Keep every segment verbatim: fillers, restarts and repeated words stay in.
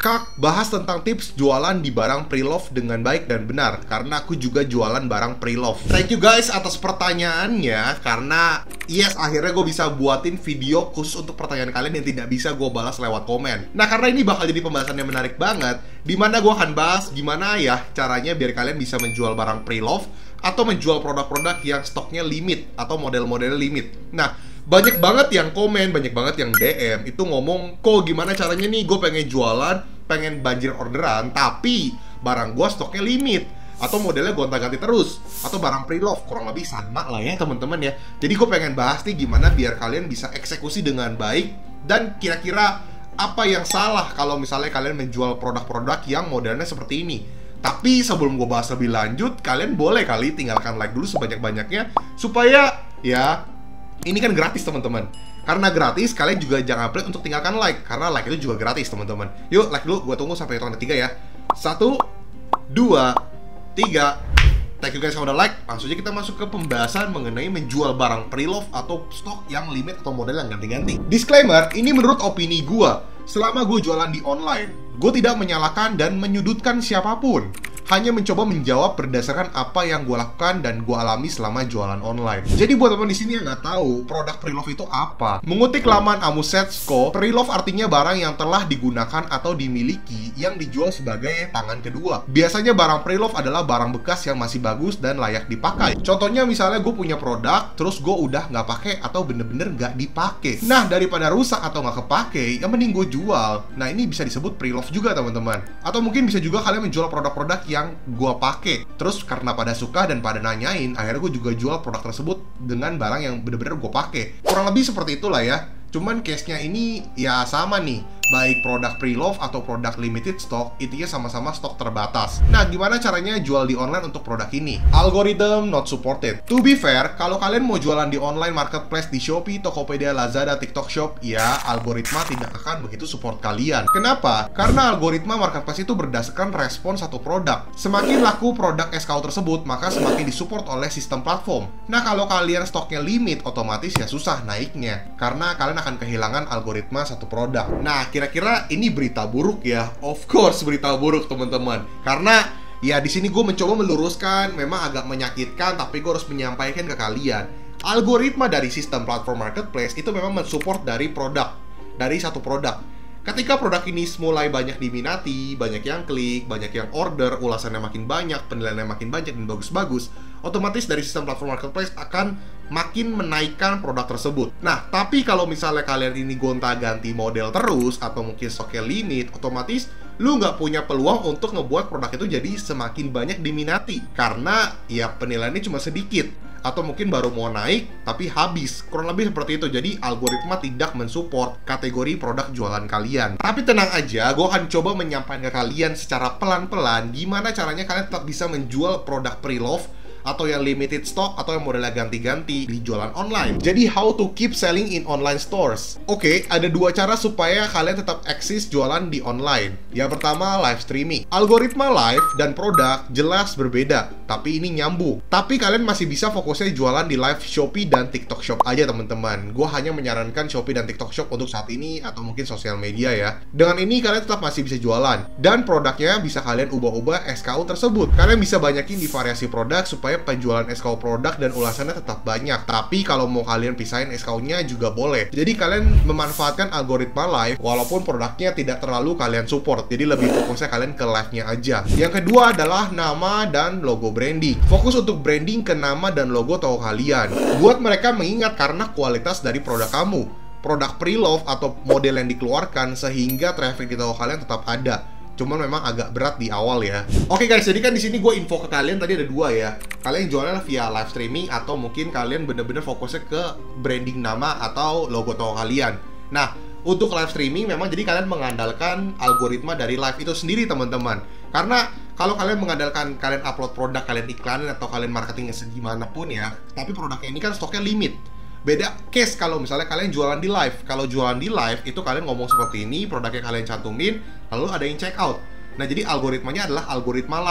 Kak, bahas tentang tips jualan di barang pre-love dengan baik dan benar, karena aku juga jualan barang pre-love. Thank you guys atas pertanyaannya, karena yes, akhirnya gue bisa buatin video khusus untuk pertanyaan kalian yang tidak bisa gue balas lewat komen. Nah, karena ini bakal jadi pembahasan yang menarik banget, dimana gue akan bahas gimana ya caranya biar kalian bisa menjual barang pre-love atau menjual produk-produk yang stoknya limit atau model-model limit. Nah, banyak banget yang komen, banyak banget yang D M itu ngomong, kok gimana caranya nih gue pengen jualan, pengen banjir orderan, tapi barang gue stoknya limit atau modelnya gonta-ganti terus, atau barang pre-love, kurang lebih sama lah ya teman-teman ya. Jadi gue pengen bahas nih gimana biar kalian bisa eksekusi dengan baik, dan kira-kira apa yang salah kalau misalnya kalian menjual produk-produk yang modelnya seperti ini. Tapi sebelum gue bahas lebih lanjut, kalian boleh kali tinggalkan like dulu sebanyak-banyaknya, supaya ya ini kan gratis teman-teman. Karena gratis, kalian juga jangan pelit untuk tinggalkan like, karena like itu juga gratis teman-teman. Yuk like dulu, gue tunggu sampai hitungan ketiga ya. Satu, dua, tiga. Thank you guys yang udah like. Langsung aja kita masuk ke pembahasan mengenai menjual barang pre-love atau stok yang limit atau model yang ganti-ganti. Disclaimer, ini menurut opini gue. Selama gue jualan di online, gue tidak menyalahkan dan menyudutkan siapapun, hanya mencoba menjawab berdasarkan apa yang gue lakukan dan gue alami selama jualan online. Jadi buat teman di sini yang nggak tahu produk pre-love itu apa, mengutip laman Amusetsko, pre-love artinya barang yang telah digunakan atau dimiliki yang dijual sebagai tangan kedua. Biasanya barang pre-love adalah barang bekas yang masih bagus dan layak dipakai. Contohnya misalnya gue punya produk, terus gue udah nggak pakai atau bener-bener nggak dipakai. Nah, daripada rusak atau nggak kepake, yang mending gue jual. Nah, ini bisa disebut pre-love juga teman-teman. Atau mungkin bisa juga kalian menjual produk-produk yang gue pakai, terus karena pada suka dan pada nanyain, akhirnya gue juga jual produk tersebut dengan barang yang bener-bener gue pakai. Kurang lebih seperti itulah ya. Cuman case-nya ini ya sama nih, baik produk pre-love atau produk limited stock, intinya sama-sama stok terbatas. Nah, gimana caranya jual di online untuk produk ini? Algorithm not supported. To be fair, kalau kalian mau jualan di online marketplace di Shopee, Tokopedia, Lazada, TikTok Shop, ya algoritma tidak akan begitu support kalian. Kenapa? Karena algoritma marketplace itu berdasarkan respon satu produk. Semakin laku produk S K U tersebut, maka semakin disupport oleh sistem platform. Nah, kalau kalian stoknya limit, otomatis ya susah naiknya, karena kalian akan kehilangan algoritma satu produk. Nah, kira-kira ini berita buruk ya? Of course berita buruk teman-teman. Karena ya di sini gue mencoba meluruskan, memang agak menyakitkan, tapi gue harus menyampaikan ke kalian. Algoritma dari sistem platform marketplace itu memang mensupport dari produk, dari satu produk. Ketika produk ini mulai banyak diminati, banyak yang klik, banyak yang order, ulasannya makin banyak, penilaiannya makin banyak dan bagus-bagus, otomatis dari sistem platform marketplace akan makin menaikkan produk tersebut. Nah, tapi kalau misalnya kalian ini gonta-ganti model terus, atau mungkin stoknya limit, otomatis lu nggak punya peluang untuk ngebuat produk itu jadi semakin banyak diminati, karena ya penilaiannya cuma sedikit, atau mungkin baru mau naik tapi habis. Kurang lebih seperti itu. Jadi algoritma tidak mensupport kategori produk jualan kalian. Tapi tenang aja, gue akan coba menyampaikan ke kalian secara pelan-pelan gimana caranya kalian tetap bisa menjual produk pre-love atau yang limited stock atau yang modelnya ganti-ganti di jualan online. Jadi how to keep selling in online stores. Oke, okay, ada dua cara supaya kalian tetap eksis jualan di online. Yang pertama, live streaming. Algoritma live dan produk jelas berbeda, tapi ini nyambung. Tapi kalian masih bisa fokusnya jualan di live Shopee dan TikTok Shop aja teman-teman. Gue hanya menyarankan Shopee dan TikTok Shop untuk saat ini, atau mungkin sosial media ya. Dengan ini kalian tetap masih bisa jualan, dan produknya bisa kalian ubah-ubah S K U tersebut. Kalian bisa banyakin di variasi produk supaya penjualan S K U produk dan ulasannya tetap banyak. Tapi kalau mau kalian pisahin S K U-nya juga boleh. Jadi kalian memanfaatkan algoritma live walaupun produknya tidak terlalu kalian support. Jadi lebih fokusnya kalian ke live-nya aja. Yang kedua adalah nama dan logo branding. Fokus untuk branding ke nama dan logo toko kalian. Buat mereka mengingat karena kualitas dari produk kamu, produk pre-love atau model yang dikeluarkan, sehingga traffic di toko kalian tetap ada. Cuman memang agak berat di awal ya. Oke guys, jadi kan di sini gue info ke kalian tadi ada dua ya. Kalian jualnya via live streaming, atau mungkin kalian bener-bener fokusnya ke branding nama atau logo toko kalian. Nah, untuk live streaming memang jadi kalian mengandalkan algoritma dari live itu sendiri teman-teman. Karena kalau kalian mengandalkan kalian upload produk, kalian iklanin atau kalian marketingnya segimanapun ya, tapi produknya ini kan stoknya limit. Beda case kalau misalnya kalian jualan di live. Kalau jualan di live itu kalian ngomong seperti ini, produknya kalian cantumin, lalu ada yang check out. Nah, jadi algoritmanya adalah algoritma live.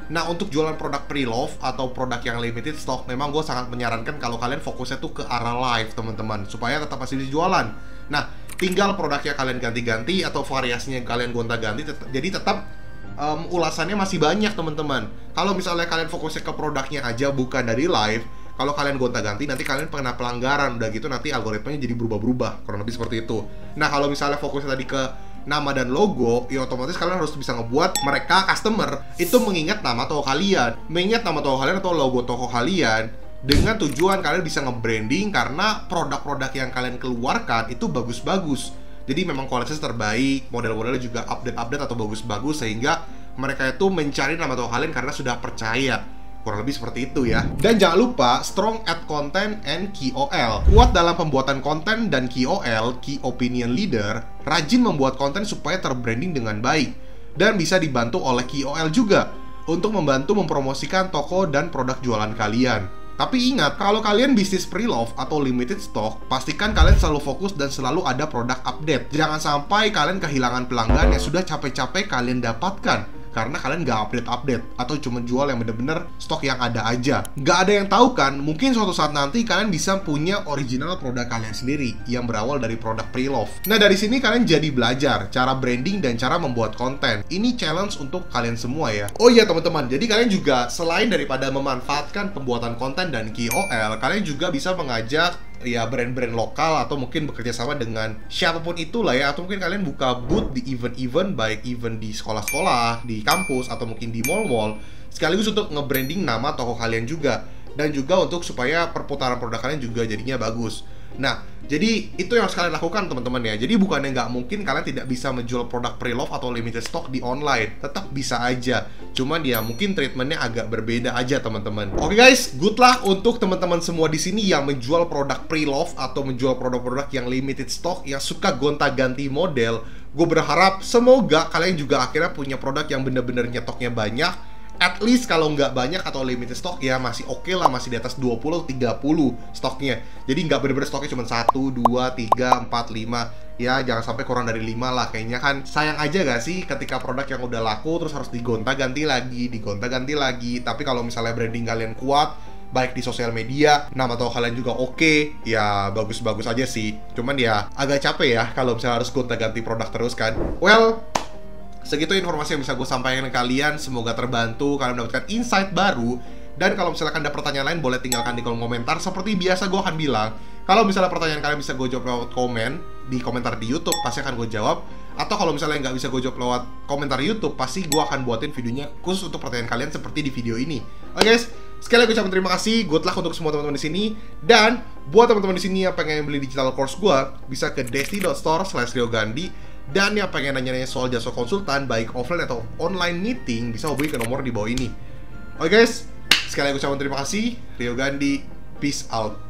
Nah, untuk jualan produk pre-love atau produk yang limited stock, memang gue sangat menyarankan kalau kalian fokusnya tuh ke arah live, teman-teman, supaya tetap masih dijualan. Nah, tinggal produknya kalian ganti-ganti atau variasinya kalian gonta-ganti, tet jadi tetap um, ulasannya masih banyak, teman-teman. Kalau misalnya kalian fokusnya ke produknya aja, bukan dari live, kalau kalian gonta-ganti, nanti kalian kena pelanggaran. Udah gitu nanti algoritmanya jadi berubah-berubah, kurang lebih seperti itu. Nah, kalau misalnya fokusnya tadi ke nama dan logo, ya otomatis kalian harus bisa ngebuat mereka customer itu mengingat nama toko kalian, mengingat nama toko kalian atau logo toko kalian, dengan tujuan kalian bisa nge-branding karena produk-produk yang kalian keluarkan itu bagus-bagus. Jadi memang kualitas terbaik, model-modelnya juga update-update atau bagus-bagus, sehingga mereka itu mencari nama toko kalian karena sudah percaya. Kurang lebih seperti itu ya. Dan jangan lupa strong at content and K O L. Kuat dalam pembuatan konten dan K O L, Key Opinion Leader, rajin membuat konten supaya terbranding dengan baik. Dan bisa dibantu oleh K O L juga untuk membantu mempromosikan toko dan produk jualan kalian. Tapi ingat, kalau kalian bisnis pre-love atau limited stock, pastikan kalian selalu fokus dan selalu ada produk update. Jangan sampai kalian kehilangan pelanggan yang sudah capek-capek kalian dapatkan karena kalian nggak update-update atau cuma jual yang bener-bener stok yang ada aja. Nggak ada yang tahu kan, mungkin suatu saat nanti kalian bisa punya original produk kalian sendiri yang berawal dari produk pre-love. Nah, dari sini kalian jadi belajar cara branding dan cara membuat konten. Ini challenge untuk kalian semua ya. Oh iya teman-teman, jadi kalian juga selain daripada memanfaatkan pembuatan konten dan K O L, kalian juga bisa mengajak ya brand-brand lokal atau mungkin bekerja sama dengan siapapun itulah ya, atau mungkin kalian buka booth di event-event, baik event di sekolah-sekolah, di kampus, atau mungkin di mall-mall, sekaligus untuk nge-branding nama toko kalian juga, dan juga untuk supaya perputaran produk kalian juga jadinya bagus. Nah, jadi itu yang harus kalian lakukan teman-teman ya. Jadi bukannya nggak mungkin kalian tidak bisa menjual produk pre-love atau limited stock di online, tetap bisa aja. Cuman ya mungkin treatmentnya agak berbeda aja teman-teman. Oke guys, good luck untuk teman-teman semua di sini yang menjual produk pre-love atau menjual produk-produk yang limited stock, yang suka gonta-ganti model. Gue berharap semoga kalian juga akhirnya punya produk yang bener-bener nyetoknya banyak. At least kalau nggak banyak atau limited stock ya masih oke okay lah, masih di atas dua puluh tiga puluh stoknya. Jadi nggak bener-bener stoknya cuma satu, dua, tiga, empat, lima. Ya jangan sampai kurang dari lima lah. Kayaknya kan sayang aja gak sih ketika produk yang udah laku terus harus digonta-ganti lagi, digonta-ganti lagi. Tapi kalau misalnya branding kalian kuat, baik di sosial media, nama toko kalian juga oke, okay, ya bagus-bagus aja sih. Cuman ya agak capek ya kalau misalnya harus gonta-ganti produk terus kan. Well, segitu informasi yang bisa gue sampaikan ke kalian. Semoga terbantu, kalian mendapatkan insight baru. Dan kalau misalkan ada pertanyaan lain, boleh tinggalkan di kolom komentar. Seperti biasa gue akan bilang, kalau misalnya pertanyaan kalian bisa gue jawab lewat komen di komentar di YouTube, pasti akan gue jawab. Atau kalau misalnya nggak bisa gue jawab lewat komentar YouTube, pasti gue akan buatin videonya khusus untuk pertanyaan kalian seperti di video ini. Oke guys, sekali lagi ucapkan terima kasih, good luck untuk semua teman-teman di sini. Dan buat teman-teman di sini yang pengen beli digital course gue, bisa ke desti dot store slash riogandi. Dan yang pengen nanya-nanya soal jasa konsultan, baik offline atau online meeting, bisa hubungi ke nomor di bawah ini. Oke guys, sekali lagi ucapkan terima kasih. Rio Gandhi, peace out.